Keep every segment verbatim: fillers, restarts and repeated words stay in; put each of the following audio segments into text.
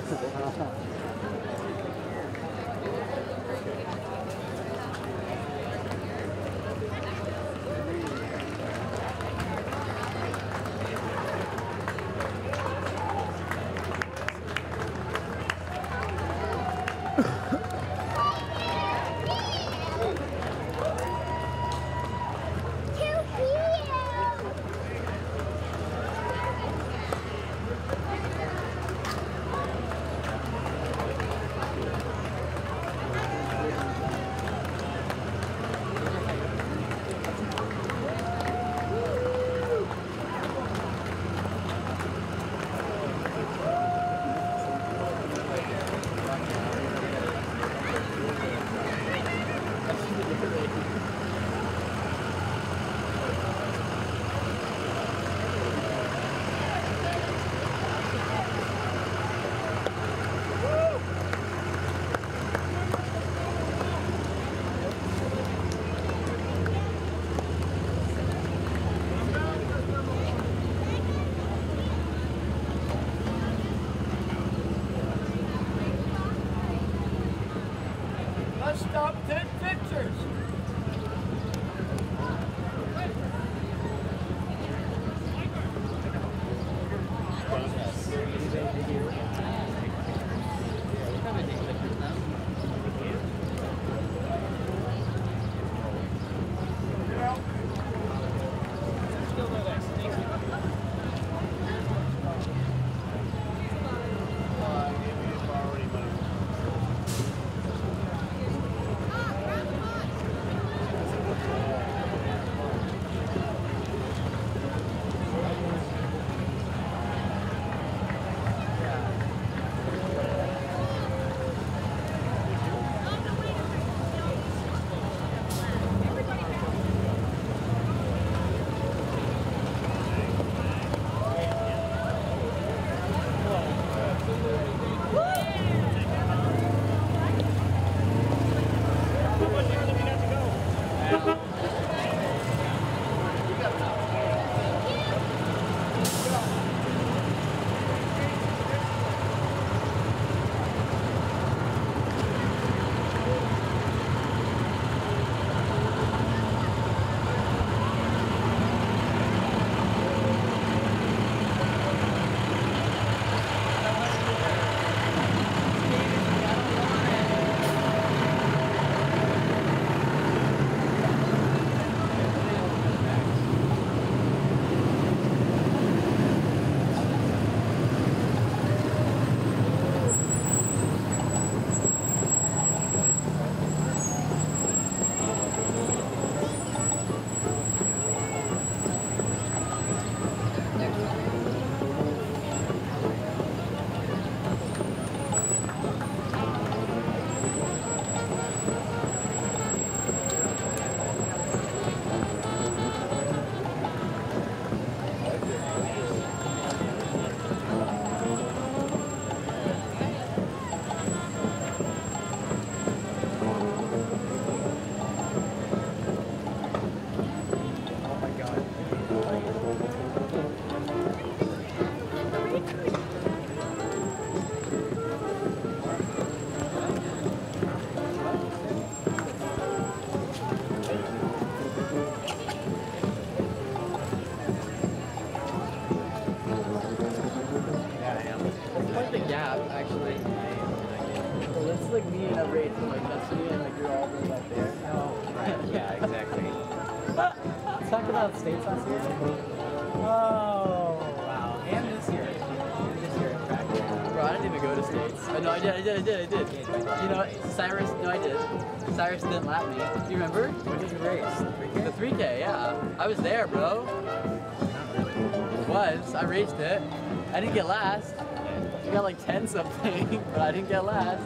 Stop, take pictures. Talk about states last year. Oh, wow. And this year. And this year, in fact. Bro, I didn't even go to states. Oh, no, I did, I did, I did, I did. You know, Cyrus, no, I did. Cyrus didn't lap me. Do you remember? What did you race? The three K, yeah. I was there, bro. Was. I raced it. I didn't get last. I got like ten something, but I didn't get last.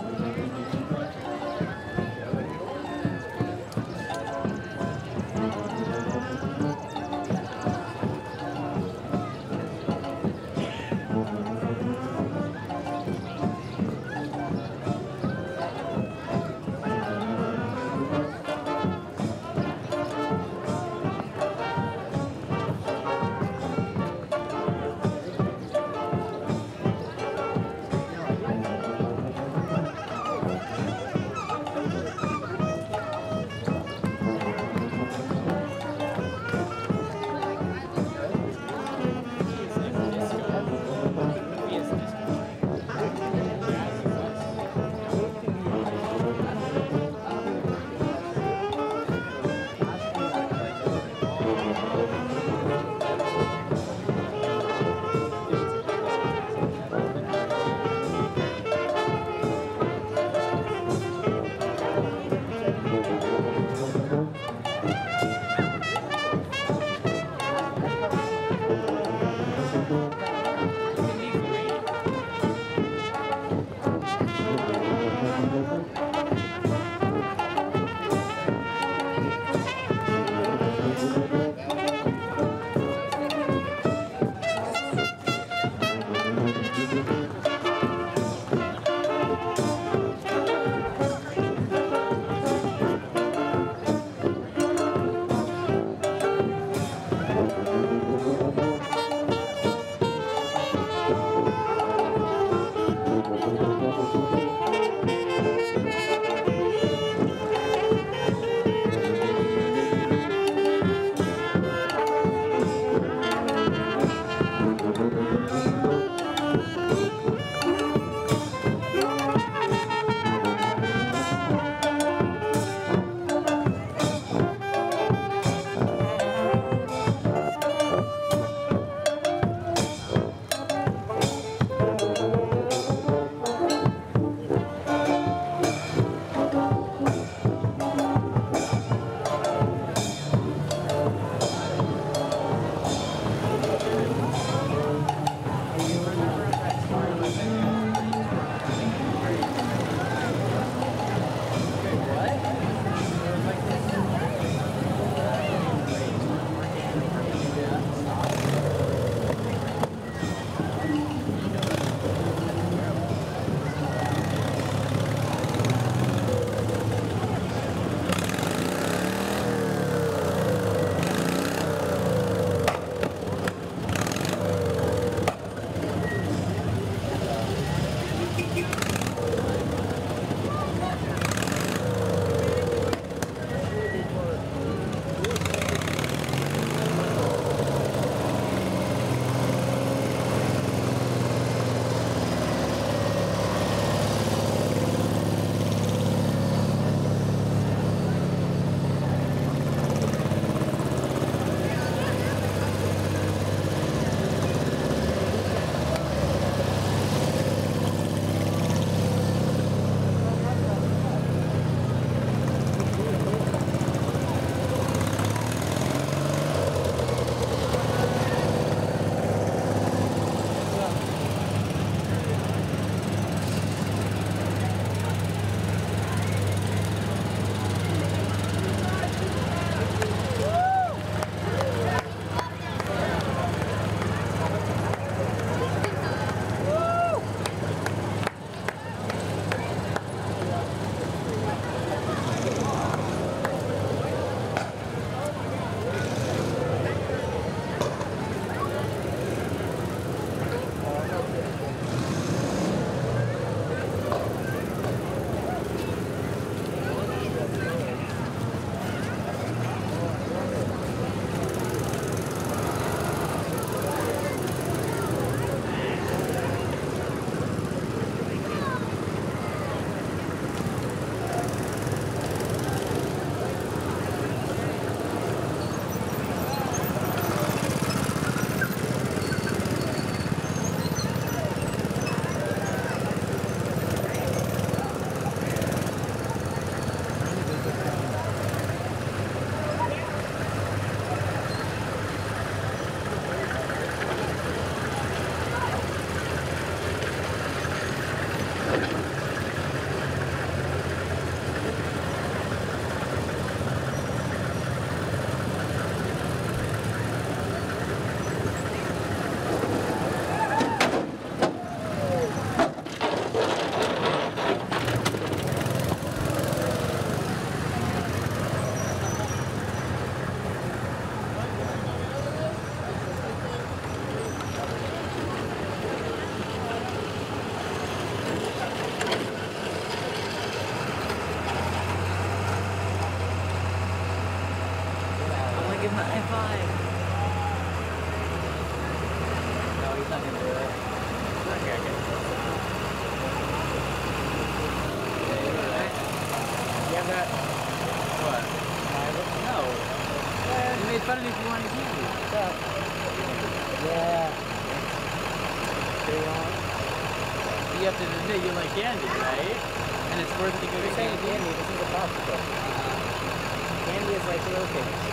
you have to admit you like candy, right? And it's worth it to go You're to saying candy. candy, this is a popsicle. Candy is like little things.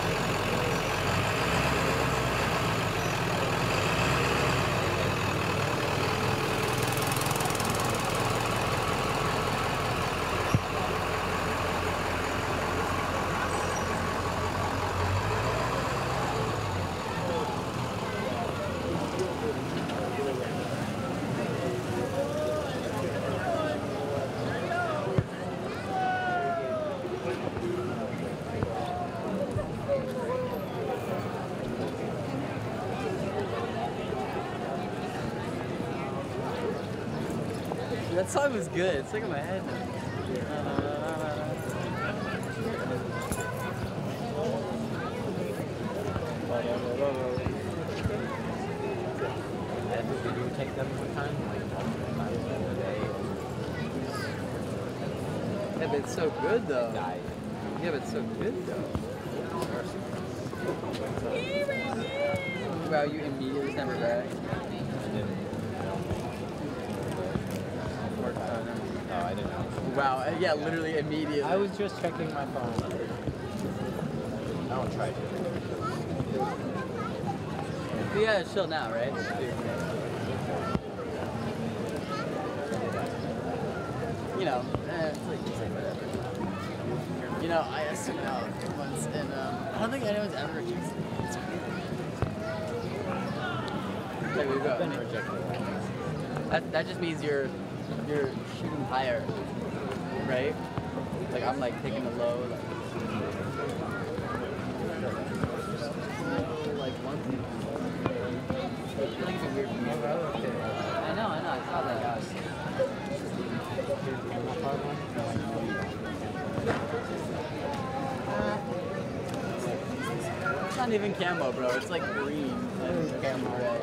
That song was good. It's stuck in my head now. Did you take them one time? Like multiple times the other day? Yeah, but it's so good though. Died. Yeah, but it's so good though. Wow, you immediately never back. No, I didn't know. Wow, yeah, literally immediately. I was just checking my phone. I don't try to. But yeah, chill now, right? You know, eh, it's like, it's like whatever. You know, I asked him out once, and um, I don't think anyone's ever rejected me. It's weird. There we go. I've been rejected. That, that just means you're you're shooting higher, right? Like I'm like taking the low, like, like one thing. I feel like it's a weird view. I know, I know, I saw that. It's not even camo, bro. It's like green. Like camo red.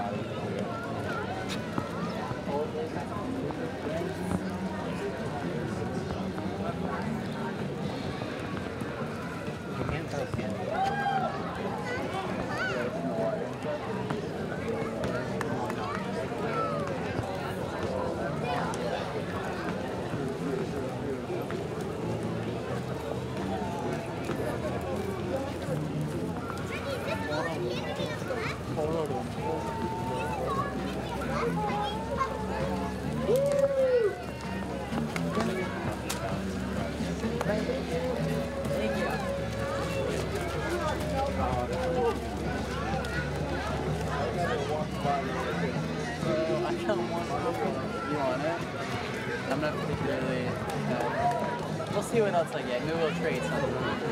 See what else I get. Maybe we'll trade something.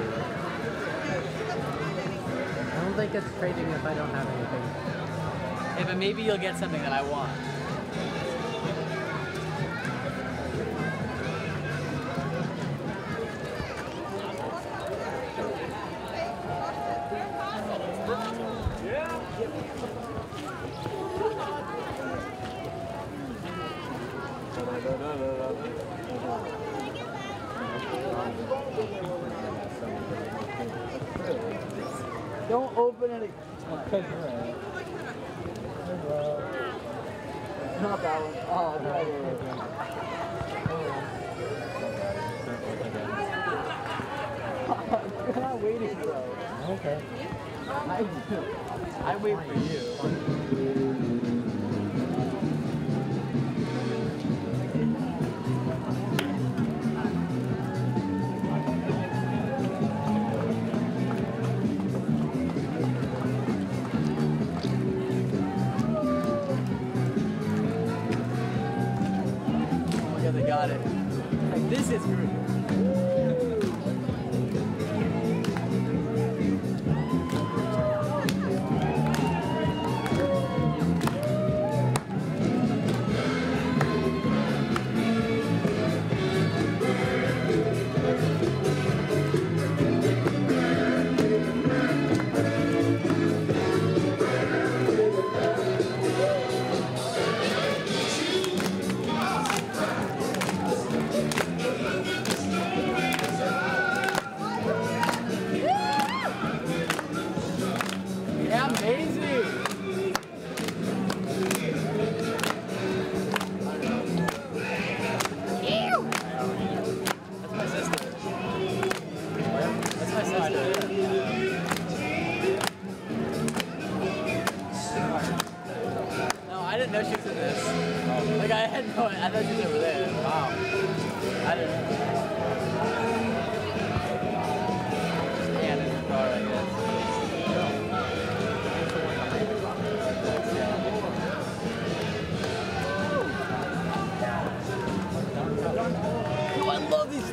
I don't think it's trading if I don't have anything. Yeah, but maybe you'll get something that I want. Don't open it. Because you're right. Not that one. Oh, no. You're not waiting, bro. Okay. I, I wait for you. Got it. Like, this is great. I didn't know she was in this. Like I had no, I thought she was over there. Wow. I didn't know. And in the car, I guess. Oh, I love these.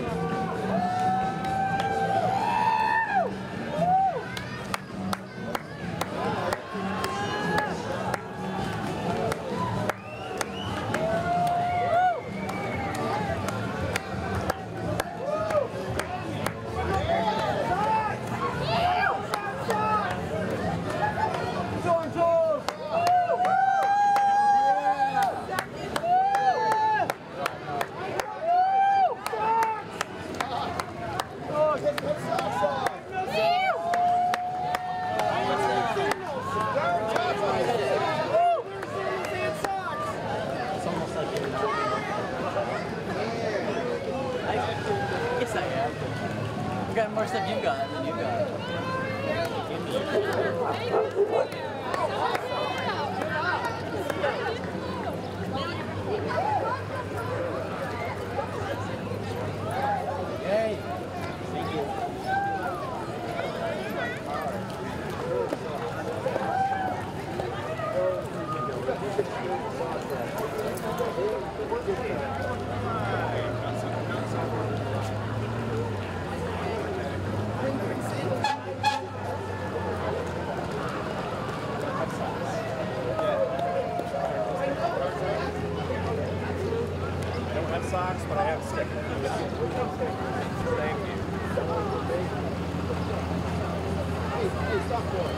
I got more stuff you got than you got. Yay. Thank you. Socks, but I have stickers. Thank you. Hey, hey, stop boy.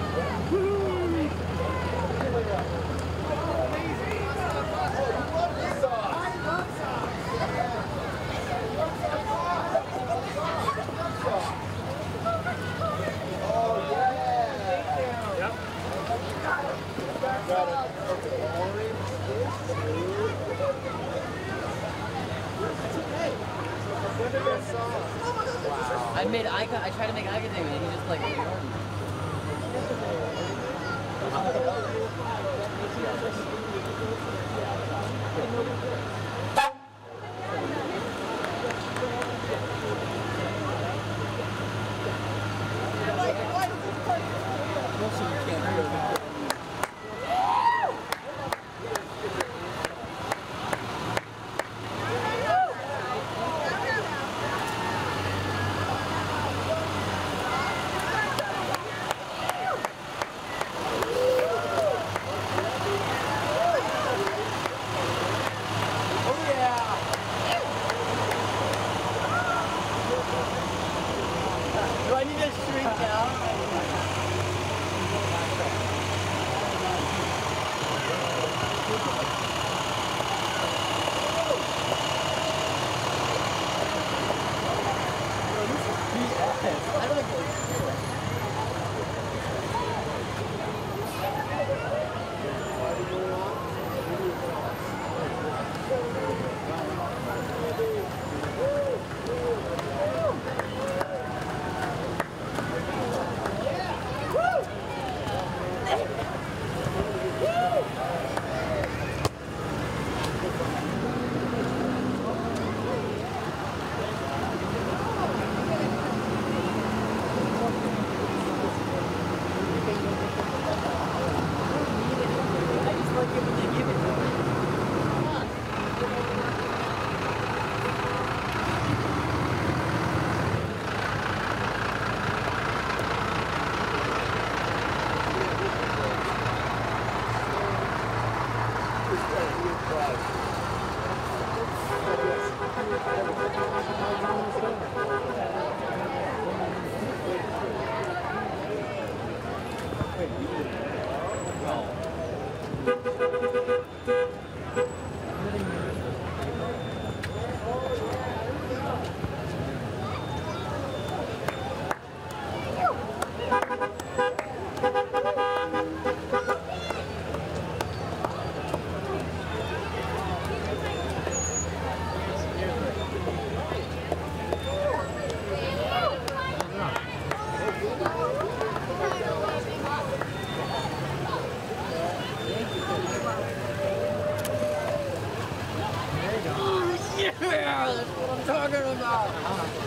Oh, yeah. Yep. Got it. Wow. I made eye I tried to make eye contact and he just like ignored me. Do I need to shrink down? I don't think Thank you. talking about?